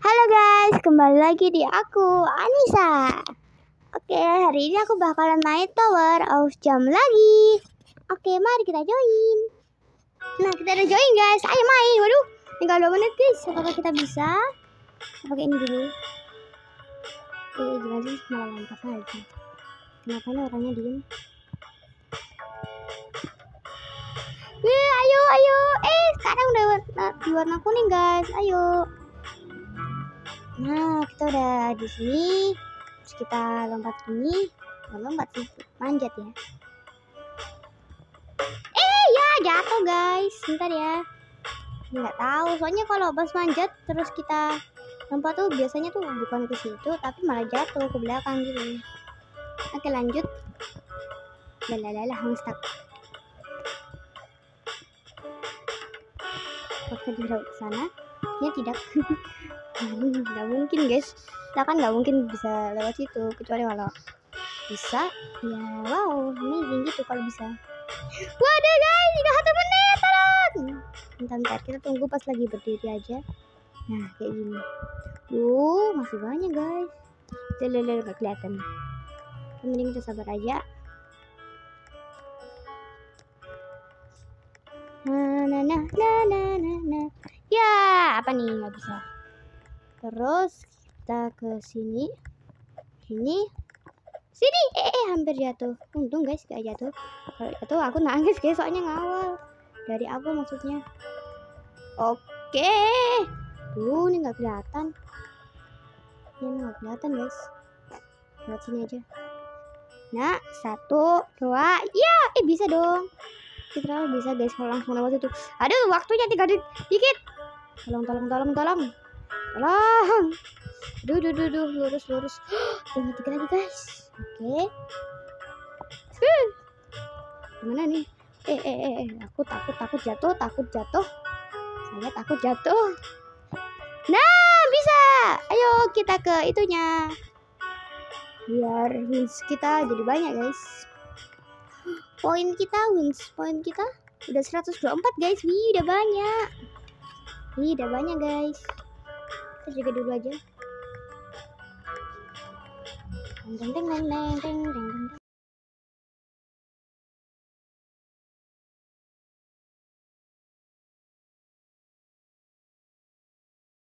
Halo guys, kembali lagi di aku, Anissa. Oke, hari ini aku bakalan main Tower of Jam lagi. Oke, mari kita join. Nah, kita udah join guys, ayo main. Waduh, tinggal 2 menit guys. Apakah kita bisa? Pakai ini dulu. Oke, gimana sih, malah lompat lagi. Kenapa ini orangnya diem? Wih, ayo. Sekarang udah di warna kuning guys, ayo. Nah, kita udah di sini. Terus kita lompat gini. Lompat sih, manjat ya. Ya jatuh guys. Bentar ya. Nggak tahu. Soalnya kalau pas manjat terus kita lompat tuh biasanya tuh bukan ke situ, tapi malah jatuh ke belakang gitu. Oke, lanjut. Lalalala, stuck. Waktu di sana, ya tidak. Nggak mungkin guys. Kita kan nggak mungkin bisa lewat situ kecuali kalau bisa. Ya wow, amazing gitu kalau bisa. Waduh guys, 1 menit, tolong. Bentar, kita tunggu pas lagi berdiri aja. Nah, kayak gini. Masih banyak guys. Lele gak kelihatan. Mending kita sabar aja. Nah. Ya, apa nih, nggak bisa. Terus kita ke sini. Sini. Hampir jatuh. Untung guys gak jatuh. Kalau jatuh aku nangis guys, soalnya ngawal. Dari apa maksudnya? Oke. Ini nggak kelihatan. Ini nggak kelihatan guys. Lewat sini aja. Nah, 1, 2. Ya, bisa dong. Kita bisa guys kalau langsung lewat itu. Aduh, waktunya 3 detik dikit. Tolong. Duh, lurus. Tinggal 3 lagi guys. Oke. Gimana nih? Aku takut jatuh. Saya takut jatuh. Nah, bisa. Ayo kita ke itunya. Biar wins kita jadi banyak guys. Poin kita udah 124 guys. Udah banyak guys. Kita juga dulu aja. Deng.